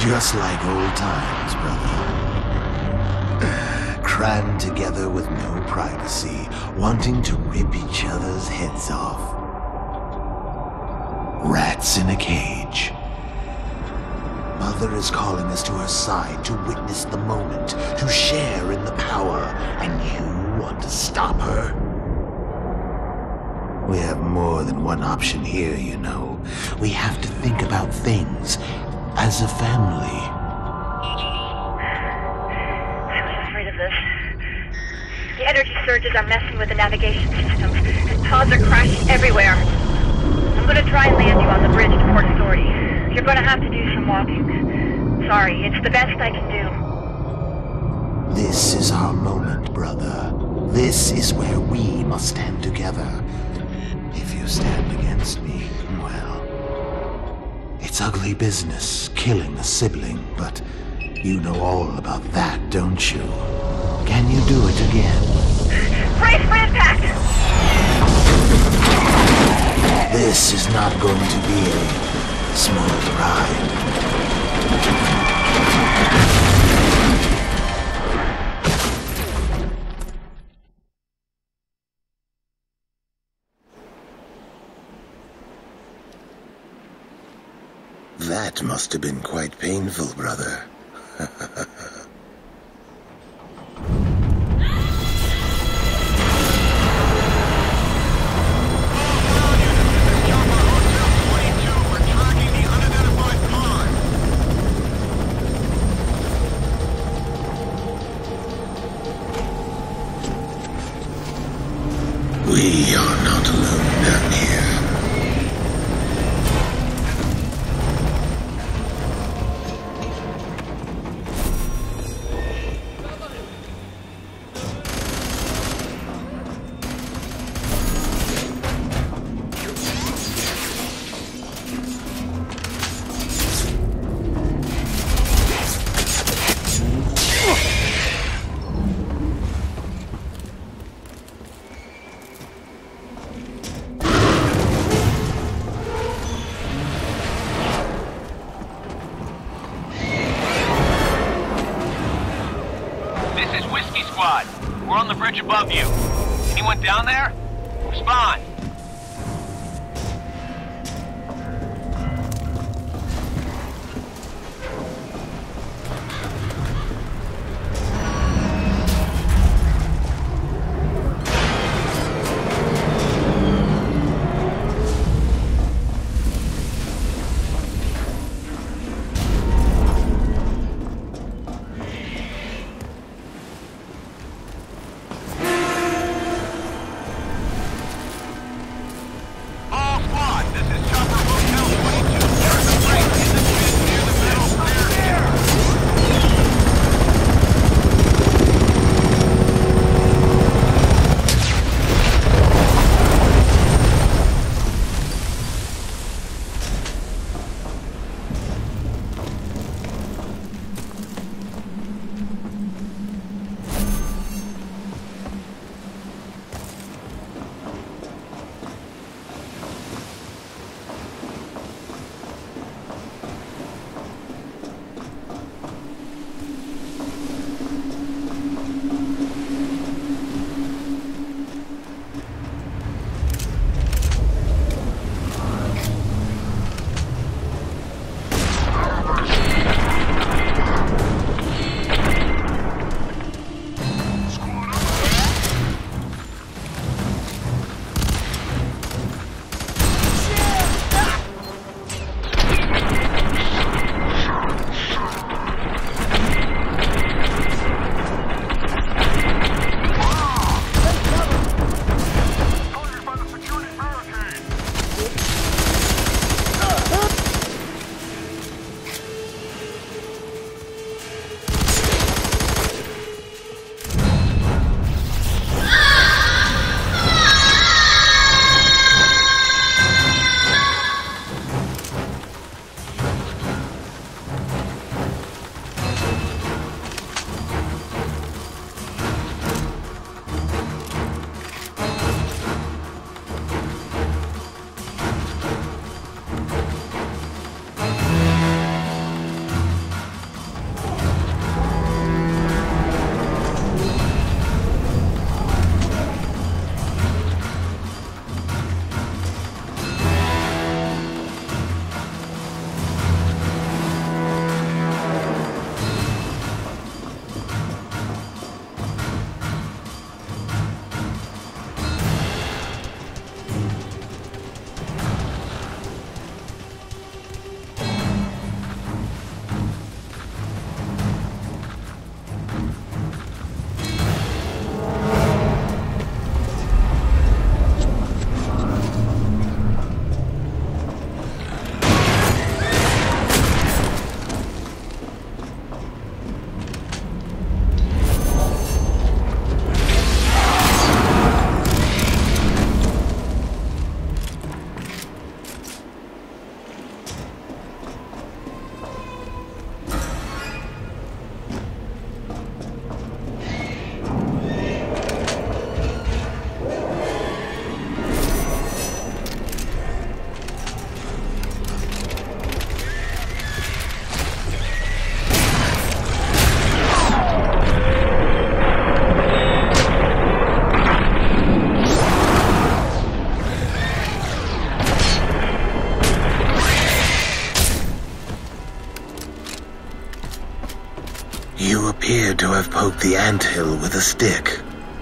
Just like old times, brother. Crammed together with no privacy, wanting to rip each other's heads off. Rats in a cage. Mother is calling us to her side to witness the moment, to share in the power, and you want to stop her? We have more than one option here, you know. We have to think about things as a family. I was afraid of this. The energy surges are messing with the navigation systems, and pods are crashing everywhere. I'm gonna try and land you on the bridge to Port Authority. You're gonna have to do some walking. Sorry, it's the best I can do. This is our moment, brother. This is where we must stand together. If you stand against me, well, it's ugly business killing a sibling, but you know all about that, don't you? Can you do it again? Brace for impact! This is not going to be a smooth ride. That must have been quite painful, brother. We are not alone down here. We're on the bridge above you. Anyone down there? Respond. You appear to have poked the anthill with a stick.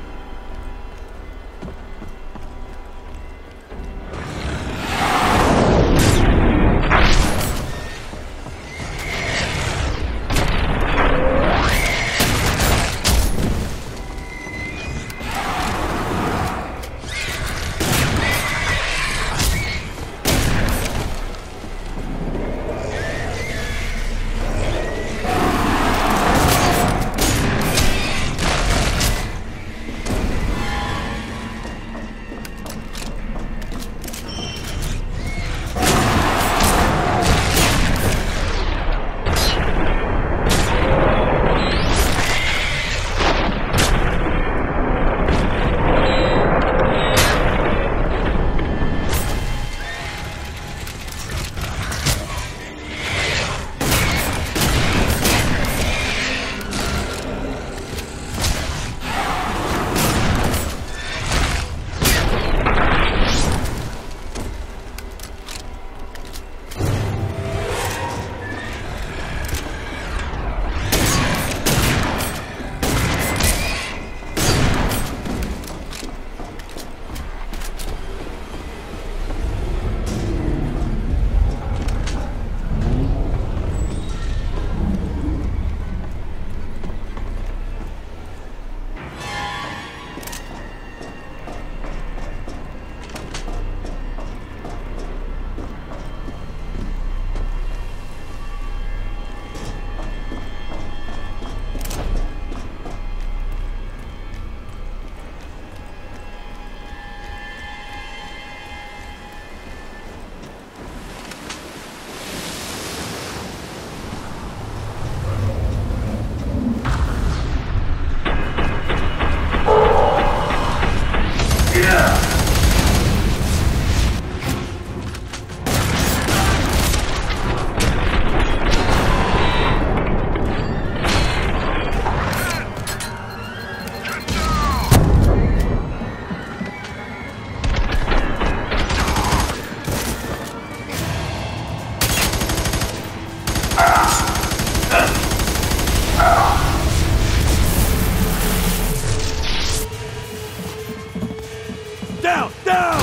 Down! Down!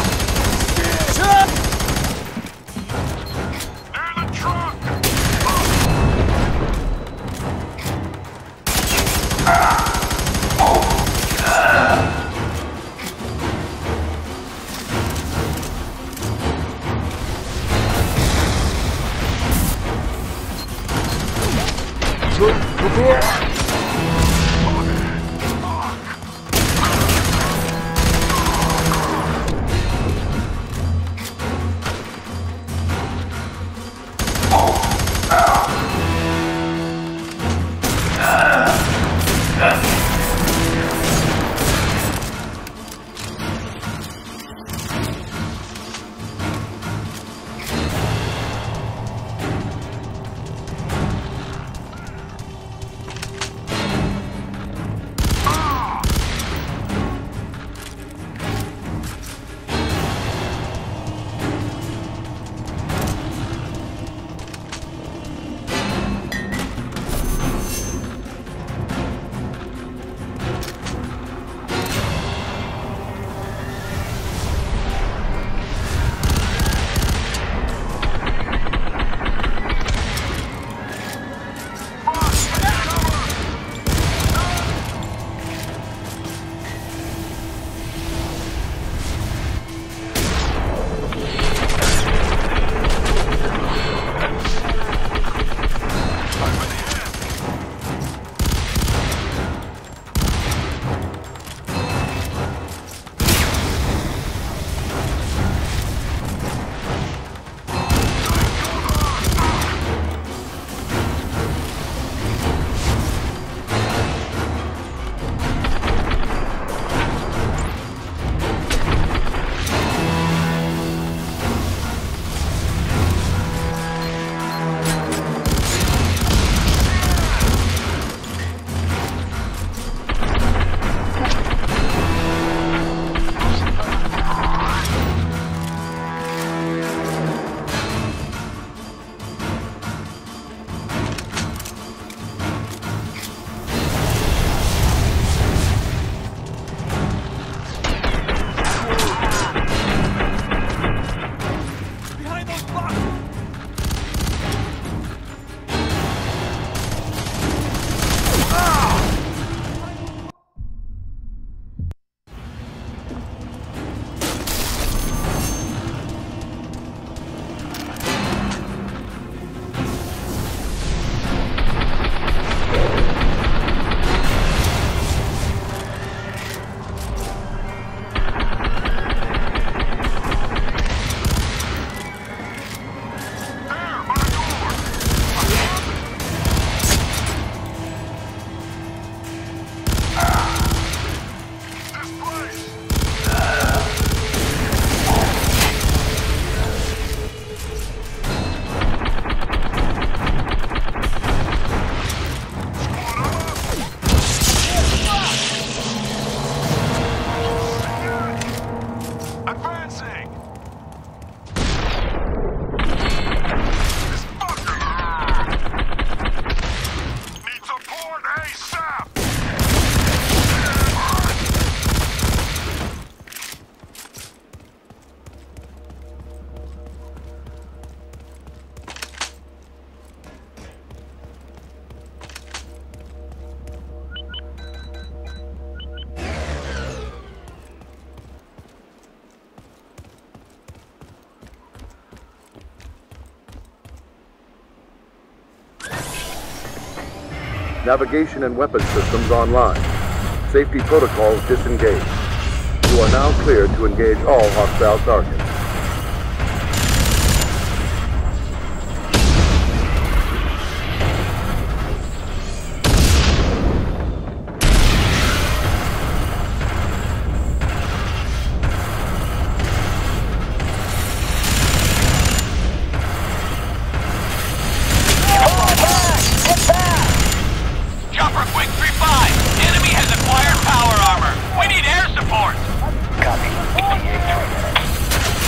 Near the truck! Navigation and weapon systems online. Safety protocols disengaged. You are now cleared to engage all hostile targets. Chopper Quick 3-5! Enemy has acquired power armor! We need air support! Copy.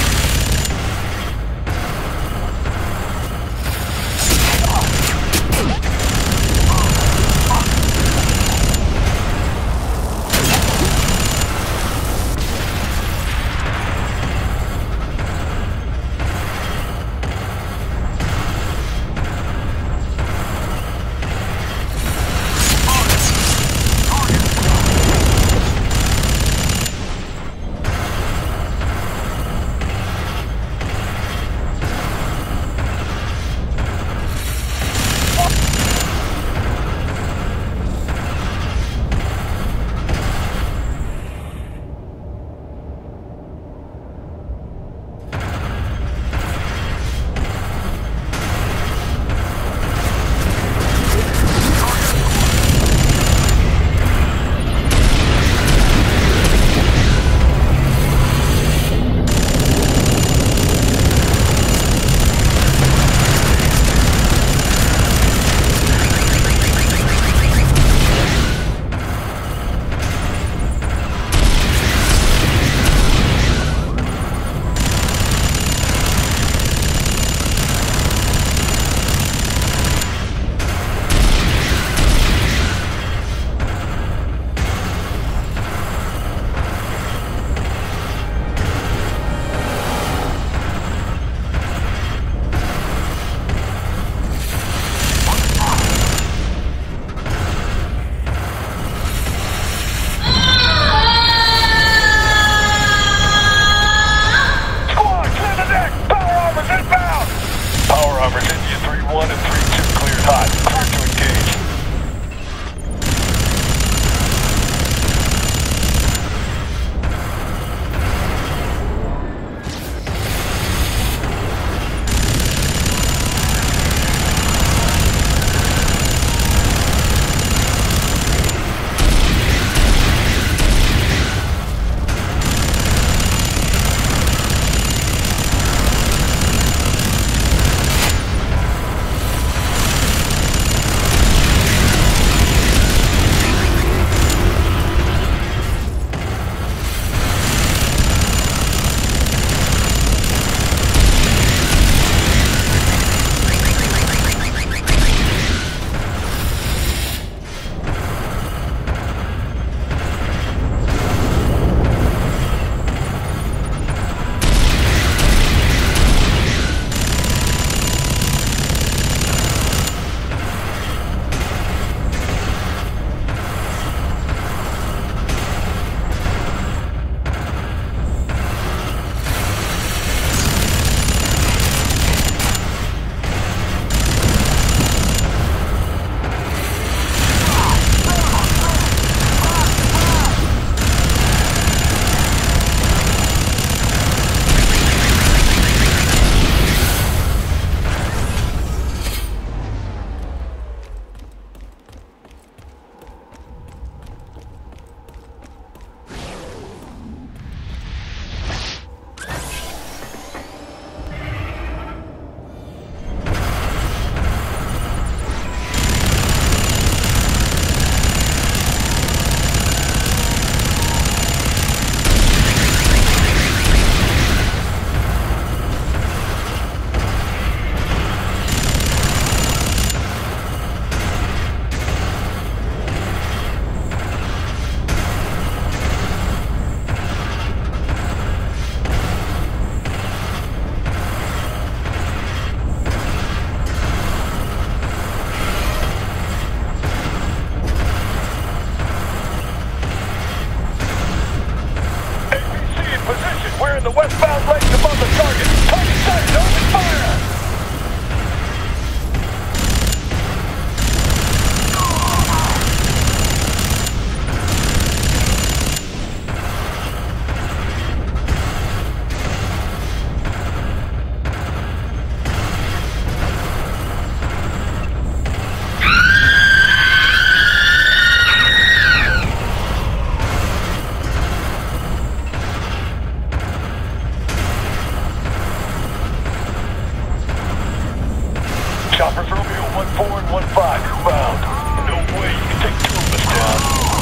Rockers, Romeo 1-4 and 1-5 inbound. No way you can take two of us down.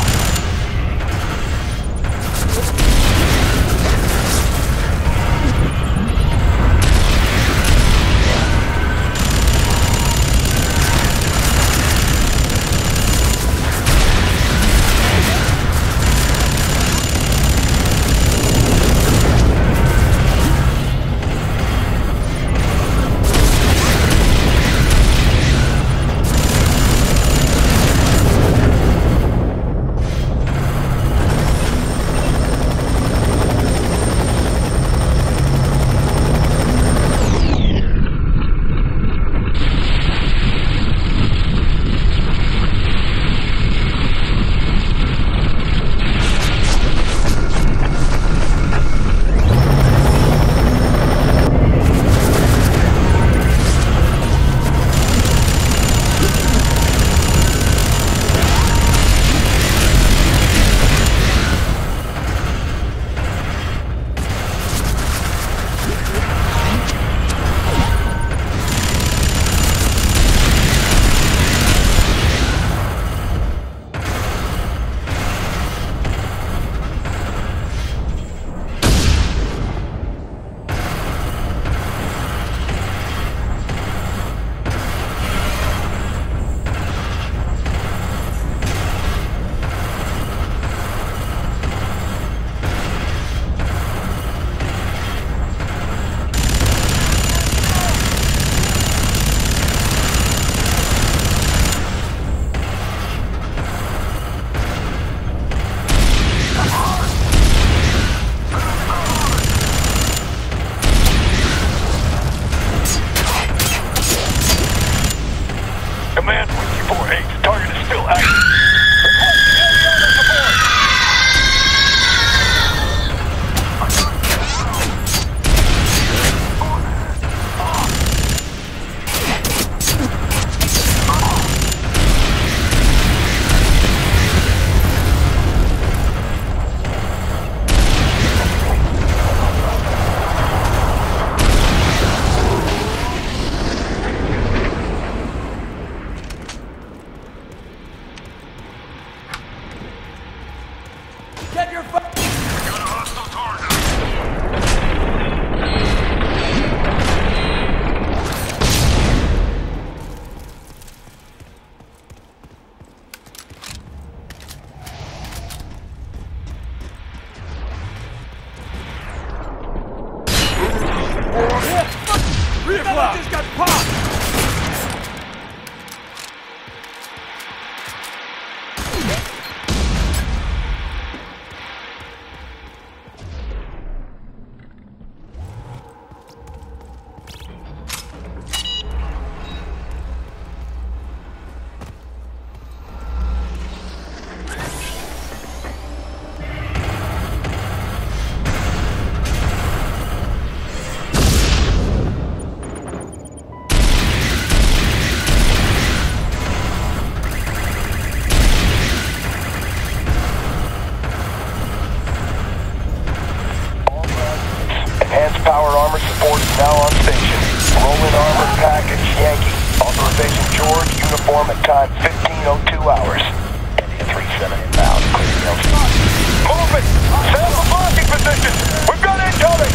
Power armor support is now on station. Rolling armor package Yankee. Authorization George, uniform at time 15:02 hours. India 37 inbound, clear the outside. Move it! Set up a blocking position! We've got incoming!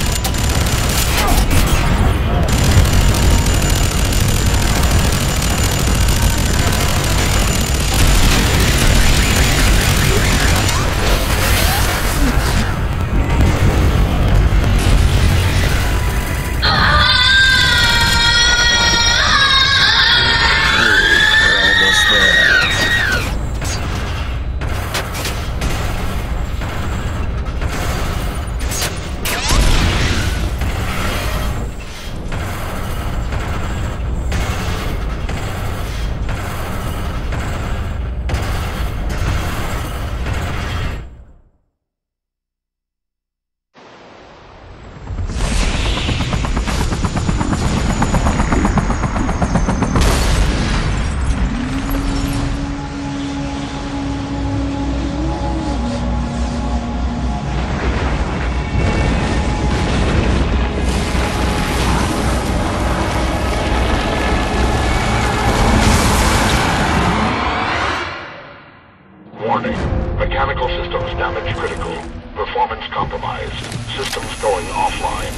Systems damage critical. Performance compromised. Systems going offline.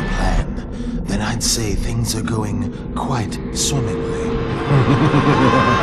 I'd say things are going quite swimmingly.